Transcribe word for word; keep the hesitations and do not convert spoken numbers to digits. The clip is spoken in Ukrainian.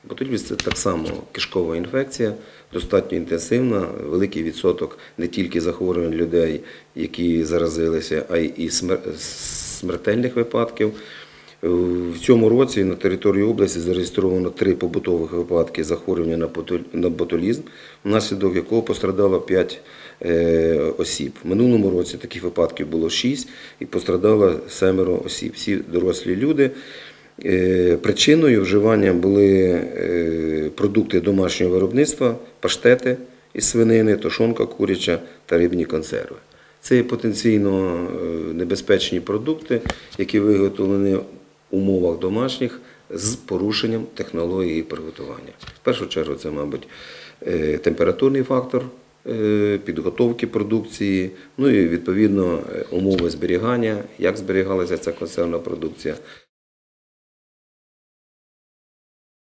Ботулізм – це так само кишкова інфекція, достатньо інтенсивна, великий відсоток не тільки захворювань людей, які заразилися, а й смертельних випадків. В цьому році на території області зареєстровано три побутових випадки захворювання на ботулізм, внаслідок якого пострадало п'ять осіб. В минулому році таких випадків було шість і пострадало семеро осіб, всі дорослі люди. Причиною вживання були продукти домашнього виробництва, паштети із свинини, тушонка куряча та рибні консерви. Це є потенційно небезпечні продукти, які виготовлені в умовах домашніх з порушенням технології приготування. В першу чергу це, мабуть, температурний фактор підготовки продукції, ну і, відповідно, умови зберігання, як зберігалася ця консервна продукція.